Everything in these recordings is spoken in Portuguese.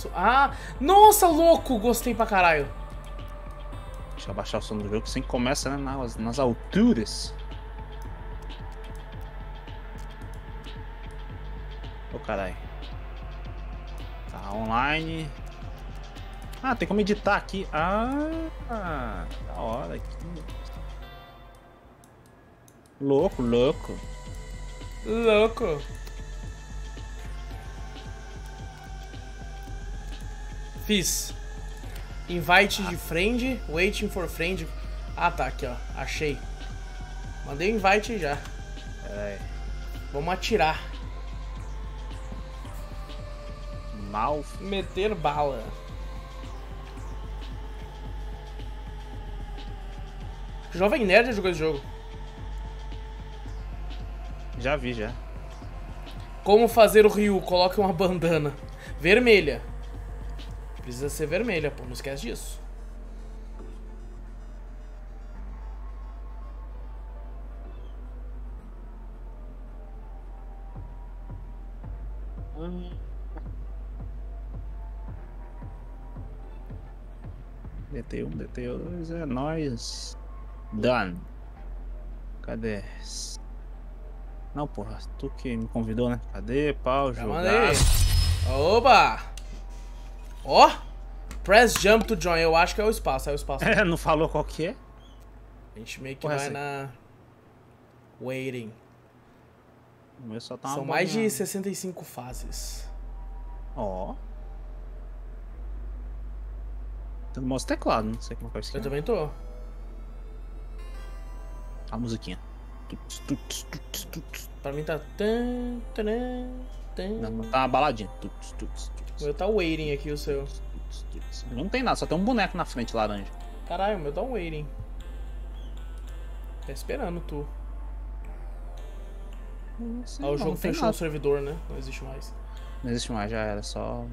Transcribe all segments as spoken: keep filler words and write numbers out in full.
posso... Ah, nossa, louco! Gostei pra caralho. Deixa eu abaixar o som do jogo, que sempre começa, né, nas, nas alturas. Ô, caralho. Tá online. Ah, tem como editar aqui. Ah, da hora aqui. Louco, louco. Louco. Fiz. Invite de friend, waiting for friend. Ah, tá, aqui, ó. Achei. Mandei o invite já. É. Vamos atirar. Mal. Meter bala. Jovem Nerd já jogou esse jogo. Já vi, já. Como fazer o Ryu? Coloque uma bandana vermelha. Precisa ser vermelha, pô. Não esquece disso. Hum. D T um, D T dois, é nóis. Done. Cadê? Não, porra, tu que me convidou, né? Cadê, pau, Já jogar? mandei. Oba! Ó! Press jump to join. Eu acho que é o espaço. É o espaço. É, não falou qual que é? A gente meio que Porra, vai essa na... Waiting. O meu só tá uma São mais bolinha. de sessenta e cinco fases. Ó. Tem mouse teclado, não sei como é que é isso Eu aqui. também tô. A musiquinha. Tuts, tuts, tuts, tuts. Pra mim tá... Tan, taran, tan. Não, tá uma baladinha. Tuts, tuts, O tuts, meu tá waiting aqui, o seu. tuts, tuts. Não tem nada, só tem um boneco na frente laranja. Caralho, o meu tá waiting. Tá esperando tu. Não sei, Ah, o não, jogo não tem fechou nada. o servidor, né? Não existe mais. Não existe mais, já era, só...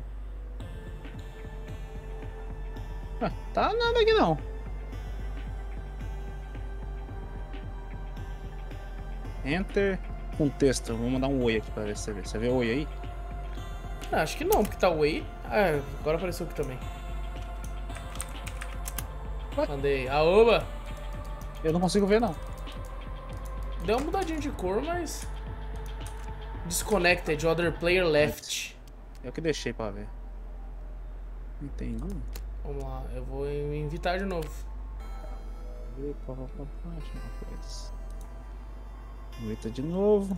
Ué, tá nada aqui não. Enter com texto. Vou mandar um oi aqui pra ver se você vê. Você vê oi aí? Ah, acho que não, porque tá wait. Ah, agora apareceu aqui também. Ué? Mandei. Aoba! Eu não consigo ver não. Deu uma mudadinha de cor, mas... Disconnected, other player left. Eu que deixei pra ver. Entendi. Vamos lá, eu vou me invitar de novo. Invita de novo.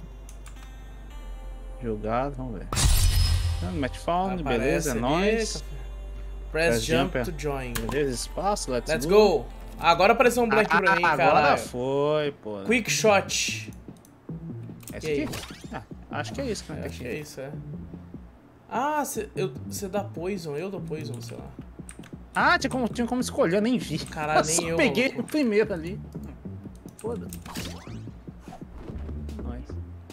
Jogado, vamos ver. Match found, Aparece beleza, é ali, nóis. café. Press, Press jump, jump, to join. Beleza, espaço, let's, Let's go! Agora apareceu um bonequinho Ah, pra mim, agora cara. foi, pô. Quick shot. Essa E aqui? Ah, acho que é isso que Eu tem acho que aqui. é isso, é. Ah, você dá poison, eu dou poison, sei lá. Ah, tinha como, tinha como escolher, eu nem vi. Caralho, nem só eu, peguei maluco. o primeiro ali. Foda. Nóis.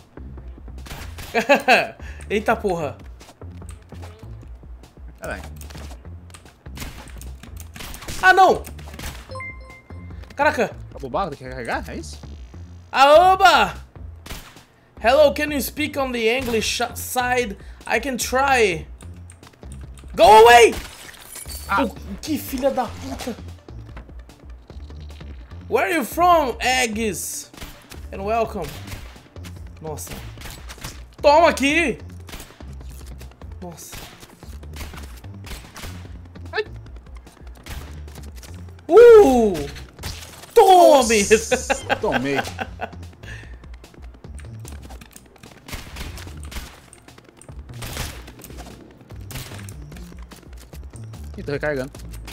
Eita porra. Caralho. Ah, não! Caraca! Acabou o barco, tem que carregar? É isso? Aoba! Hello, can you speak on the English side? I can try. Go away! Ah. Oh, que filha da puta! Where are you from, eggs? And welcome. Nossa. Toma aqui! Nossa. Ai. Uh! Tome! Nossa, tomei. Ih, tô recarregando.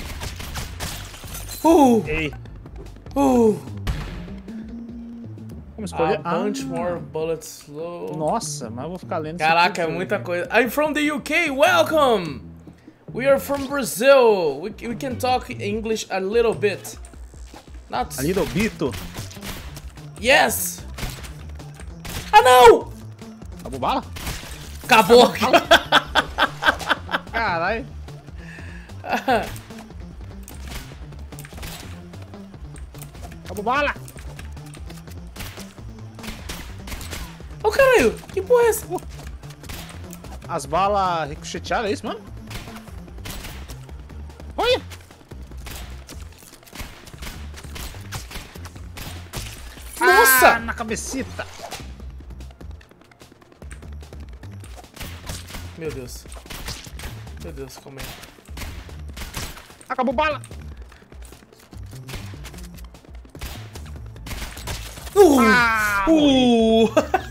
Uh! Ei, Uh! vamos escolher. A bunch Ah, more bullets slow. Nossa, mas eu vou ficar lendo isso Caraca, é aqui, muita velho. coisa. I'm from the U K, welcome! We are from Brazil. We, we can talk English a little bit. Not... A Little Bito. Yes! Ah, não! Acabou bala? Acabou! Caralho. Acabou bala. Ô, caralho, que porra é essa? As balas ricochetearam, é isso, mano? Olha! Nossa! Ah, na cabecita! Meu Deus. Meu Deus, como é? Acabou bala! Uh! Ah, uh!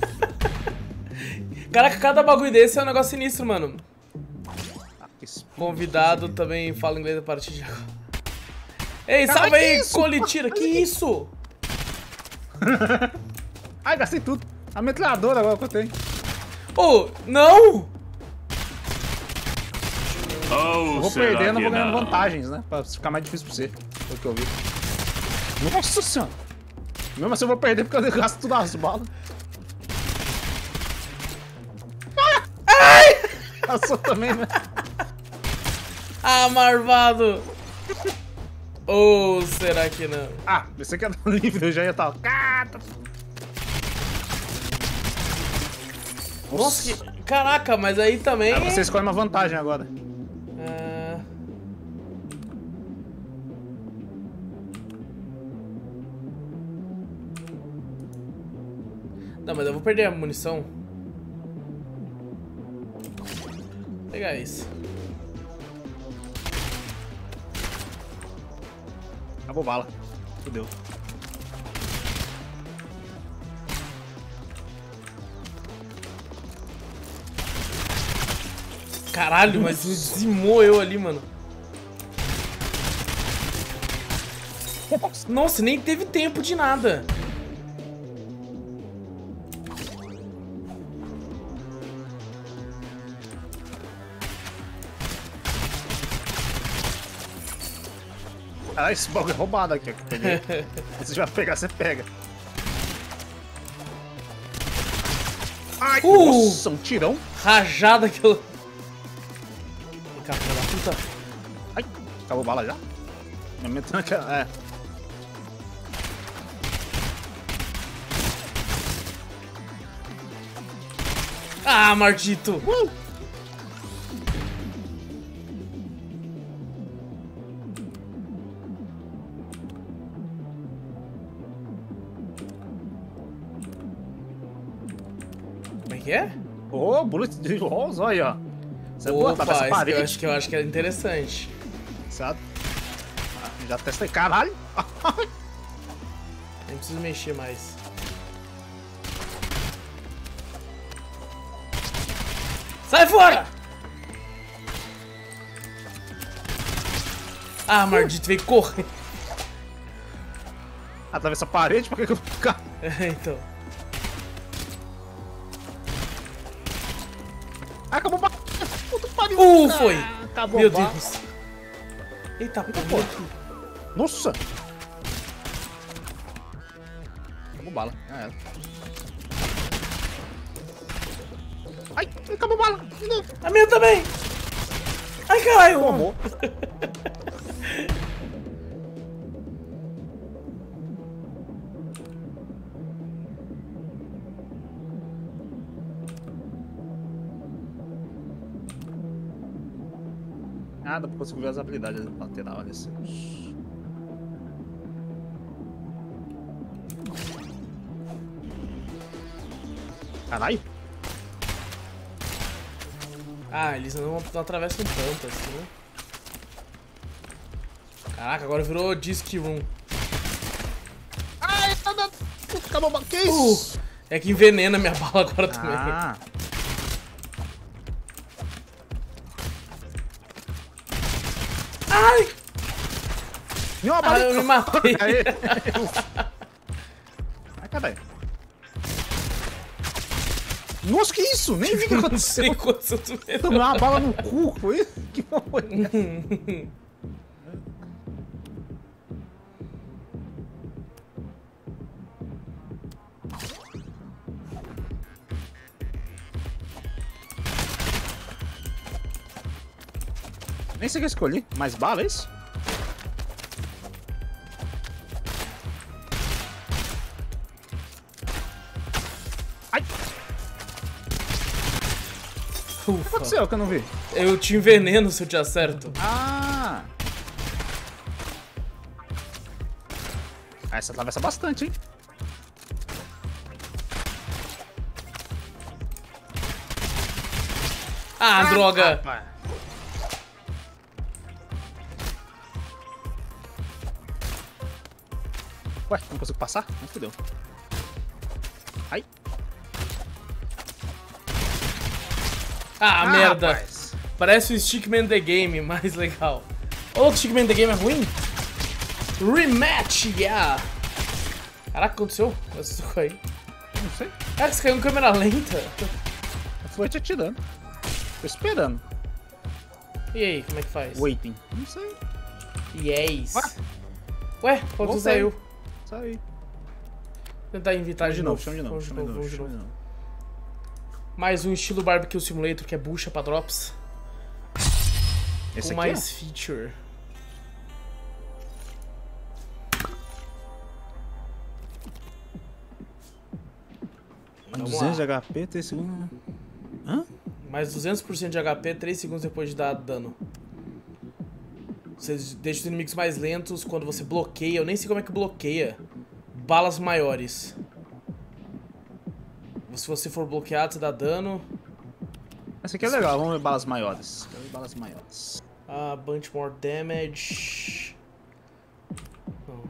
Caraca, cada bagulho desse é um negócio sinistro, mano. Convidado também fala inglês a partir de agora. Ei, Cara, salve que aí, isso? Colitira, que isso? Ai, gastei tudo. A metralhadora agora que eu tenho. Oh, não! Eu vou perdendo, eu vou ganhando vantagens, né? Pra ficar mais difícil pra você. Foi o que eu vi. Nossa senhora! Mesmo assim eu vou perder porque eu gasto tudo as balas. Ai! Passou também, né? Ah, marvado! Ou será que não? Ah, pensei que era livre, eu já ia estar. Nossa, que... caraca, mas aí também... Ah, você escolhe uma vantagem agora. Ah... Não, mas eu vou perder a munição. Vou pegar isso. Acabou bala. Fudeu. Caralho, mas dizimou eu ali, mano. Nossa, nem teve tempo de nada. Ah, esse bagulho é roubado aqui, ó, que eu peguei. Se você vai pegar, você pega. Ai, Uh! nossa, um tirão. Rajada que eu... Cara, filha da puta. Ai, acabou bala já? Minha metranca, é. Ah, maldito. Uh! Como é que é? Ô, oh, bullet de rose, olha, ó. Você é boa, tá Opa, nessa esse que parede. eu acho que eu acho que é interessante. Certo? Ah, já testei, caralho. Nem preciso mexer mais. Sai fora! Ah, maldito, veio correr. Atravessa a parede, por que que eu vou ficar? É, então. Ah, acabou ba... Puta que pariu. Uh, Ah, foi! Acabou Meu ba... Deus. Eita, Eita, porra. pô. Nossa! Acabou bala. Ah, é. Ai, acabou bala. De novo. A minha também! Ai, caralho! Tomou. Ah, dá pra conseguir ver as habilidades lateral ali assim. Caralho! Ah, eles não, não atravessam tanto assim, né? Caraca, agora virou Disc Room. Ai, tá dando... Acabou bala. Que isso? Uh, é que envenena minha bala agora também. Ah. Ai! Nenhuma Ah, bala. eu me matei. Aê. Ai, caralho. Nossa, que isso? Nem vi o que Não sei aconteceu. quanto eu tô vendo. Tomei uma bala no cu, foi? Que foi essa? Nem sei o que eu escolhi. Mais bala, é isso? Ai! O que Ufa. aconteceu que eu não vi? Eu te enveneno se eu te acerto. Ah! Ah, essa atravessa bastante, hein? Ah, ah droga! Rapaz. Ué, não consigo passar? Não fudeu. Ai. Ah, ah merda. Rapaz. Parece o Stickman The Game, mais legal. Ô, o Stickman The Game é ruim? Rematch, yeah! Caraca, o que aconteceu? Você aí? Não sei. Cara, você caiu em câmera lenta. Eu fui te atirando. Tô esperando. E aí, como é que faz? Waiting. Não sei. Yes. Ué? Ué, qual que saiu? Saí. Tentar invitar de, de novo. novo. Chama de novo, chama de novo, chama de novo. Mais um estilo Barbecue Simulator que é bucha pra drops. Esse com aqui, mais ó. feature. duzentos de H P, três segundos. Hã? Mais duzentos por cento de H P, três segundos depois de dar dano. Você deixa os inimigos mais lentos quando você bloqueia. Eu nem sei como é que bloqueia. Balas maiores. Se você for bloqueado, você dá dano. Essa aqui é legal, vamos ver balas maiores. Quero ver balas maiores. Ah, bunch more damage. Não.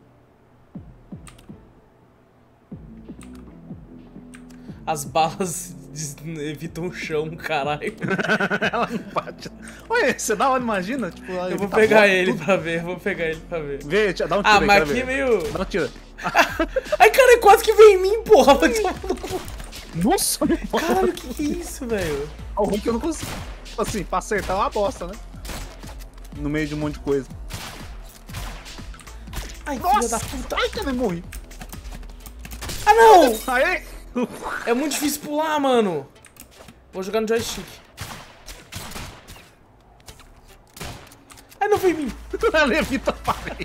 As balas evitam o chão, caralho. Ela não bate. Olha, você dá hora, imagina? Tipo, eu vou pegar ele tudo. pra ver, eu vou pegar ele pra ver. Vê, dá um tiro Ah, aí, mas aqui ver. meio... Dá um tiro. Ai, cara, quase que vem em mim, porra. Nossa, caralho, que que é isso, velho? O ruim que eu não consigo. Tipo assim, pra acertar é uma bosta, né? No meio de um monte de coisa. Ai, nossa, filha da puta. Ai, cara, eu morri. Ah, não! Aê! É muito difícil pular, mano. Vou jogar no joystick. Ai, não foi em mim. Ela levita a parede.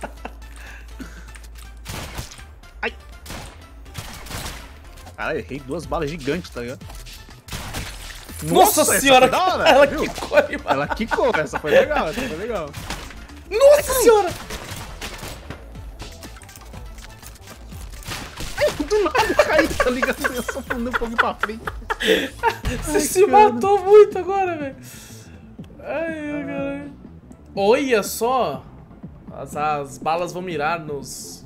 Ai. Cara, errei duas balas gigantes, tá ligado? Nossa, Nossa senhora! Da hora, ela viu? quicou aí, mano. Ela quicou, essa foi legal, essa foi legal. Nossa senhora! Do nada caí, tá ligado? Eu só fundei um pouquinho pra frente. Você ai, se cara. matou muito agora, velho. Ai, ai, caralho. Olha só. As, as balas vão mirar nos...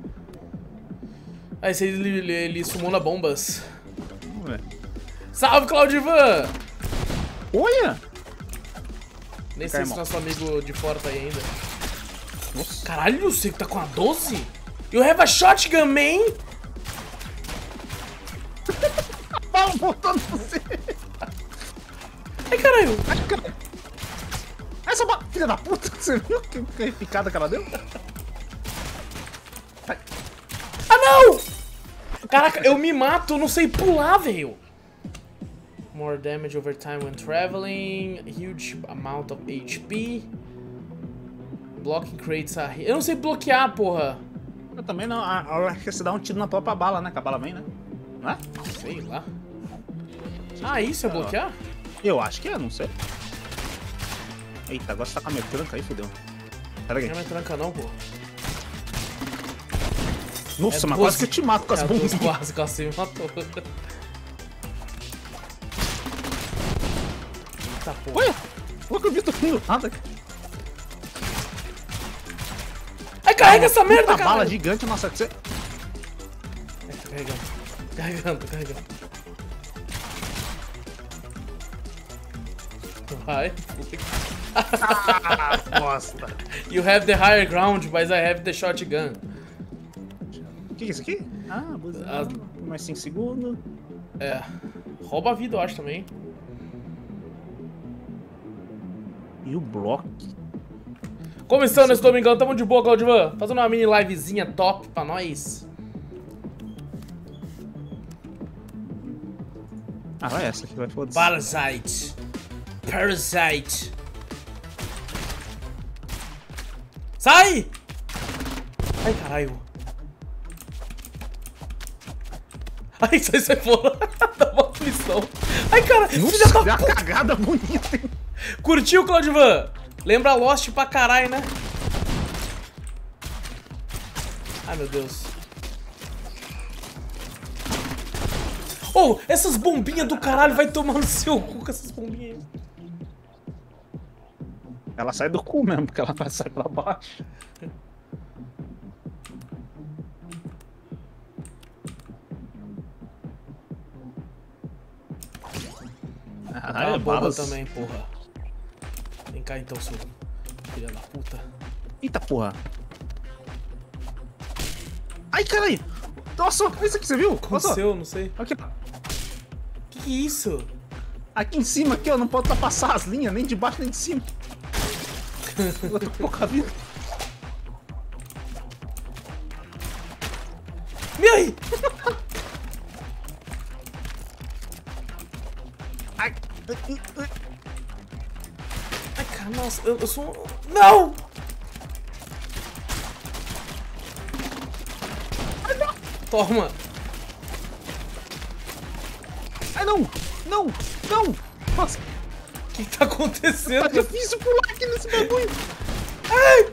Ah, esse aí ele, ele, ele sumou na bombas. Vamos ver. Salve, Claudivan! Olha! Nem sei se nosso amigo de fora tá aí ainda. Nossa. Caralho, você que tá com a doze? You have a shotgun, man? Vamos voltando você! Ai, caralho! Ai, caralho! Essa ba... filha da puta! Você viu que, que picada que ela deu? Ai. Ah, não! Caraca, eu me mato, eu não sei pular, velho. More damage over time when traveling. Huge amount of H P. Blocking creates a... Eu não sei bloquear, porra. Eu também não. Eu acho que você dá um tiro na própria bala, né? Que a bala vem, né? Não é? Sei lá. Ah, isso é bloquear? Eu acho que é, não sei. Eita, agora você tá com a metranca aí, fodeu. Pera aí. Não é metranca não, pô. Nossa, é mas duas... quase que eu te mato com as é bombas. Quase, quase me matou. Eita porra. Olha! Olha que eu vi todo mundo nada. Ai, carrega essa merda, cara! Bala gigante, nossa, que você... É, tá carregando. Carregando, tá carregando. Vai. Ah, bosta. You have the higher ground, but I have the shotgun. O que é isso aqui? Ah, buzina. Ah. Mais cinco segundos. É. Rouba a vida, eu acho, também. E o bloco? Como estão nesse domingão? Tamo de boa, Claudivan? Fazendo uma mini livezinha top pra nós. Ah, vai essa aqui, vai foda-se. Parasite. Parasite. Sai! Ai, caralho. Ai, sai, sai fora. Dá uma aflição. Ai, cara, filha da puta. puta. Cagada bonita, hein? Curtiu, Claudivan? Lembra Lost pra caralho, né? Ai, meu Deus. Oh, essas bombinhas do caralho vai tomar no seu cu com essas bombinhas aí. Ela sai do cu mesmo, porque ela vai sair pra baixo. Ah, é bomba balas também, porra. Vem cá então, seu filho da puta. Eita porra. Ai, caralho. Nossa, isso aqui, você viu? Aconteceu, não sei. Aqui. Que que é isso? Aqui em cima, aqui, ó. Não pode ultrapassar as linhas, nem de baixo, nem de cima. Eu tô com pouca vida. Me aí! Ai. Ai, cara, nossa, eu, eu sou um... Não! Ai, não! Toma! Ai, não! Não! Não! Nossa! O que, que tá acontecendo? Tá difícil pular aqui nesse bagulho! Ai!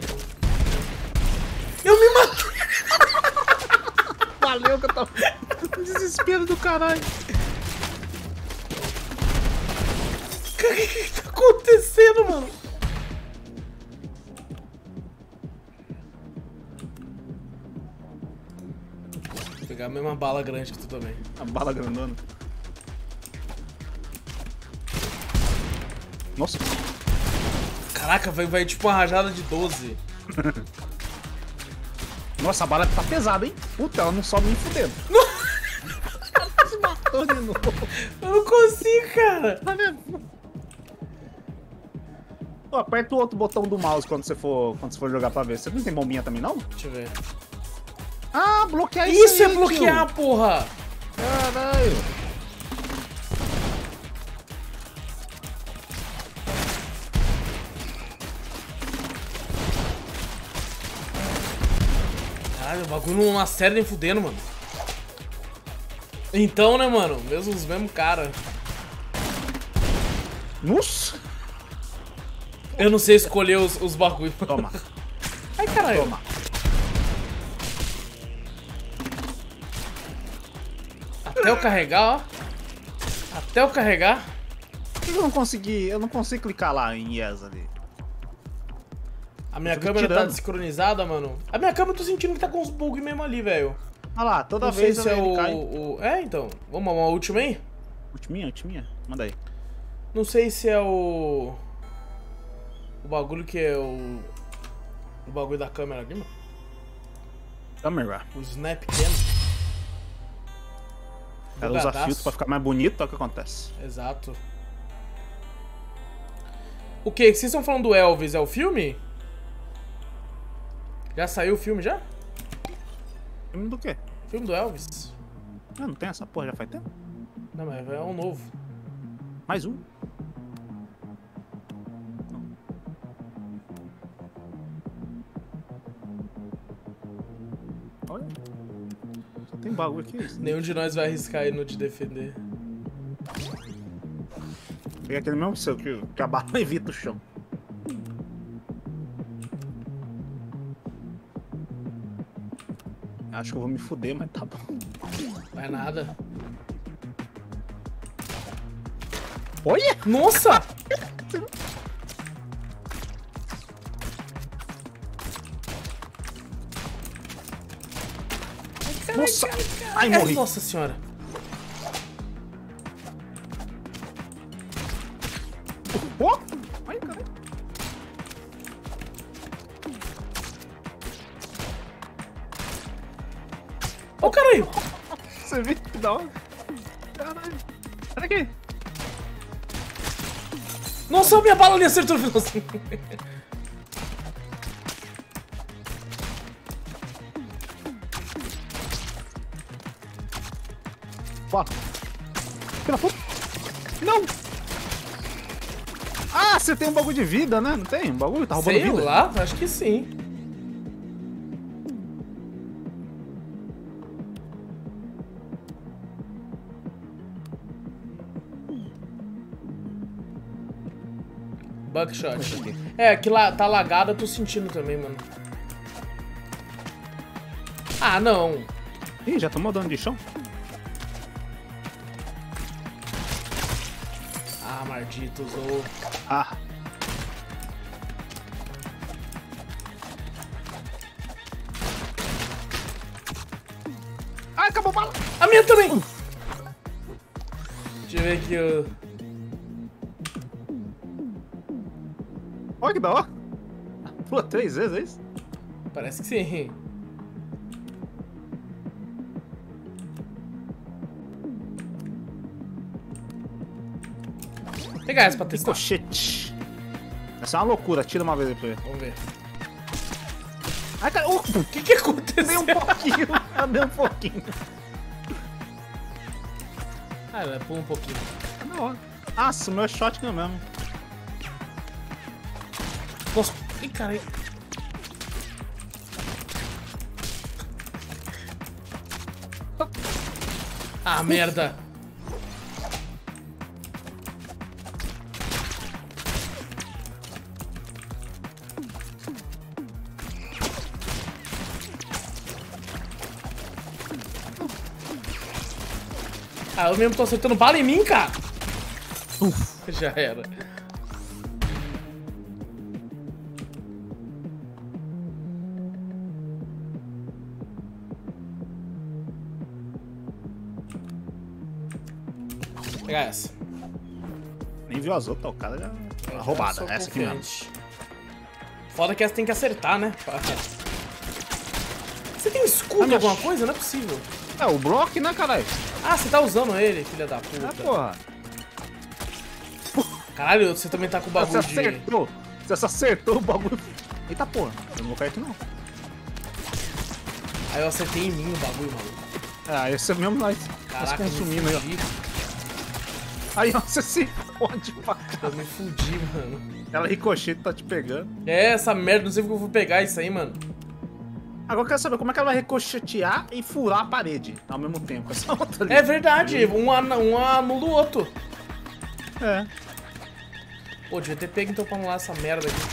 Eu me matei! Valeu que eu tava... Desespero do caralho! O que, que tá acontecendo, mano? Vou pegar a mesma bala grande que tu também. A bala grandona. Nossa. Caraca, vai, vai tipo uma rajada de doze. Nossa, a bala tá pesada, hein? Puta, ela não sobe nem fudendo. Se matou de novo. Eu não consigo, cara. Tá vendo? Pô, aperta o outro botão do mouse quando você for, quando você for jogar pra ver. Você não tem bombinha também, não? Deixa eu ver. Ah, bloquear isso Isso aí, é bloquear, tio. porra! Caralho. Caralho, o bagulho não acerta nem fudendo, mano. Então, né, mano? Mesmo os mesmos cara. Nossa. Eu não sei escolher os, os bagulhos. Toma. Ai, caralho. Toma. Até eu carregar, ó. Até eu carregar. Por que eu não consegui? Eu não consigo clicar lá em Yes ali. A minha Eu tô câmera tá tirando. desincronizada, mano. A minha câmera eu tô sentindo que tá com uns bugs mesmo ali, velho. Olha lá, toda Não vez sei se é ele o, cai. o... É, então. Vamos uma última aí? Ultiminha, ultiminha. Manda aí. Não sei se é o... O bagulho que é o... O bagulho da câmera aqui, mano. Câmera. O Snap Cam. Ela usa Bugadaço. filtro pra ficar mais bonito, olha o que acontece. Exato. O que? Vocês estão falando do Elvis? É o filme? Já saiu o filme já? Filme do quê? Filme do Elvis? Ah, não tem essa porra, já faz tempo? Não, mas é um novo. Mais um. Olha. Só tem bagulho aqui. Isso. Nenhum de nós vai arriscar aí no de defender. Pega aquele mesmo seu que, que a bala evita o chão. Acho que eu vou me fuder, mas tá bom. Vai nada. Olha! Nossa! Nossa! Ai, morri! Nossa senhora! Oh! Ai, caralho! Ô, caralho! Você viu que da hora? Caralho! Olha aqui! Nossa, minha bala ali acertou no finalzinho. Bora! Pela puta! Não! Ah, você tem um bagulho de vida, né? Não tem? Um bagulho? Tá roubando Sei vida? lá, acho que sim. Buckshot. É, que lá tá lagado, eu tô sentindo também, mano. Ah, não. Ih, já tomou dano de chão? Ah, maldito, usou. Ah. Ah, acabou a bala. A minha também. Deixa eu ver aqui, ó. Olha que da hora. Pula três vezes, é isso? Parece que sim. Vou pegar essa pra testar. Ricochete. Essa é uma loucura. Tira uma vez aí pra ver. Vamos ver. Ai, cara. O O que que aconteceu? dei um pouquinho. Eu dei um pouquinho. Ah, ela pula um pouquinho. Tá na hora. Nossa, o meu é shotgun mesmo. Nossa, ih, cara. Ah, merda. Ah, eu mesmo tô acertando bala em mim, cara. Uf, já era. Vou pegar essa. Nem viu as outras, o cara já... Eu roubada, sou essa aqui mesmo. confiante. Foda que essa tem que acertar, né? Você tem escudo Ah, minha alguma ch- coisa? Não é possível. É, o bloco, né, caralho? Ah, você tá usando ele, filha da puta. Ah, porra. Caralho, você também tá com o Você bagulho de... acertou. Você só acertou o bagulho. Eita, porra. Eu não vou cair aqui, não. Aí eu acertei em mim o bagulho, maluco. Ah, esse é mesmo nós. Nós Caraca, eu me consumindo aí, ó. fudi. Aí, ó, você se fode pra cá. Eu me fudi, mano. Ela ricochete tá te pegando. É, essa merda, não sei porque eu vou pegar isso aí, mano. Agora eu quero saber como é que ela vai ricochetear e furar a parede ao mesmo tempo. Essa outra ali. É verdade, um, an um anula o outro. É. Pô, devia ter pego então pra anular essa merda aqui.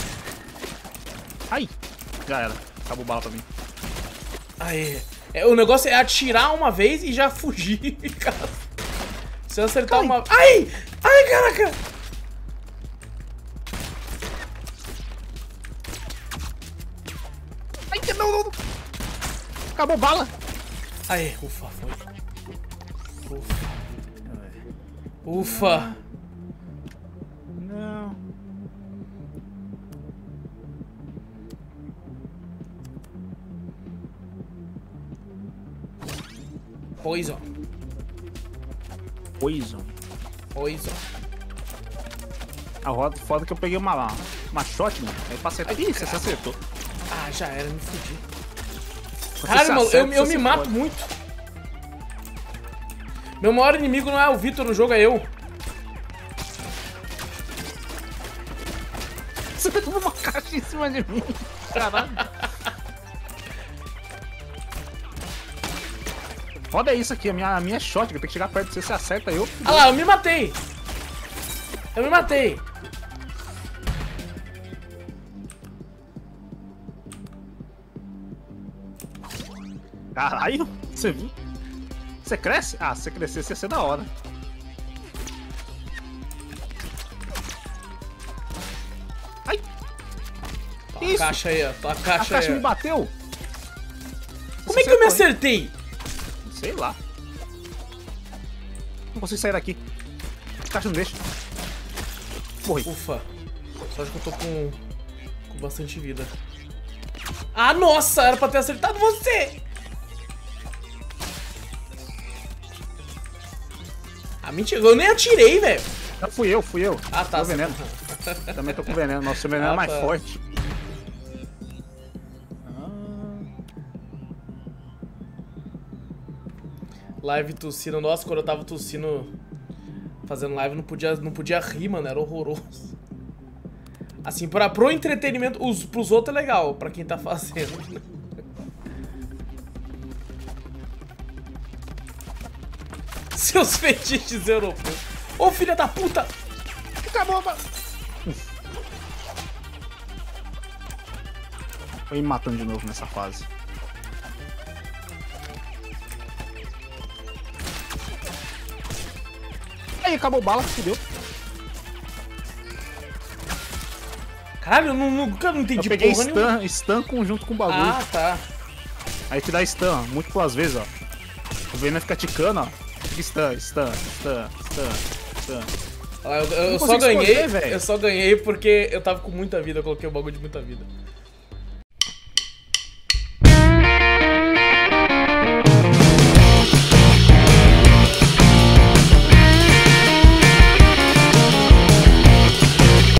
Aí. Já era. Acabou bala pra mim. Aê. É, o negócio é atirar uma vez e já fugir, cara. Se eu acertar Cai. uma... Ai! Ai, caraca! Ai, que não, não, não. Acabou bala. Aê, ufa, foi. Ufa. Ufa. Não. Poison. Poison. Poison. A roda foda que eu peguei uma, uma shotgun. Aí pra acertar. Ih, você se acertou. Ah, já era, me fudi. Você Caralho, se mano, acerta, eu, eu você me se mato fode. muito. Meu maior inimigo não é o Vitor no jogo, é eu. Você tomou uma caixa em cima de mim. Caralho. Foda é isso aqui, a minha, a minha shotgun. Tem que chegar perto de você, você acerta eu. Ah lá, eu me matei. Eu me matei. Caralho, você viu? Você cresce? Ah, se você crescesse ia ser da hora. Ai! Tá Que a isso? caixa aí, ó. Tá a A caixa caixa aí. me ó. bateu? Como é que eu me Você acertei? acertou, hein? Sei lá. Não consigo sair daqui. A caixa não deixa. Morri. Ufa. Só que eu tô com, com bastante vida. Ah, nossa! Era pra ter acertado você! Ah, mentira. Eu nem atirei, velho. Não, fui eu, fui eu. Ah, tá. Tô veneno. Também tô com veneno. Nossa, seu veneno Ah, é mais tá. forte. Live tossindo. Nossa, quando eu tava tossindo, fazendo live, não podia, não podia rir, mano. Era horroroso. Assim, pra, pro entretenimento, os, pros outros é legal, pra quem tá fazendo. Seus fetiches europeus. Ô, filha da puta! Acabou, mano. Foi me matando de novo nessa fase. Ai, acabou bala, fudeu. Caralho, eu não, nunca não entendi Eu peguei porra nenhuma. stun, stun conjunto com o bagulho. Ah, tá. Aí te dá stun, múltiplas vezes, ó. O Vayne fica ticando, ó. Fica stun, stun, stun, stun, stun. Ah, eu, eu Não só consigo ganhei, escolher, velho. eu só ganhei porque eu tava com muita vida, eu coloquei o bagulho de muita vida.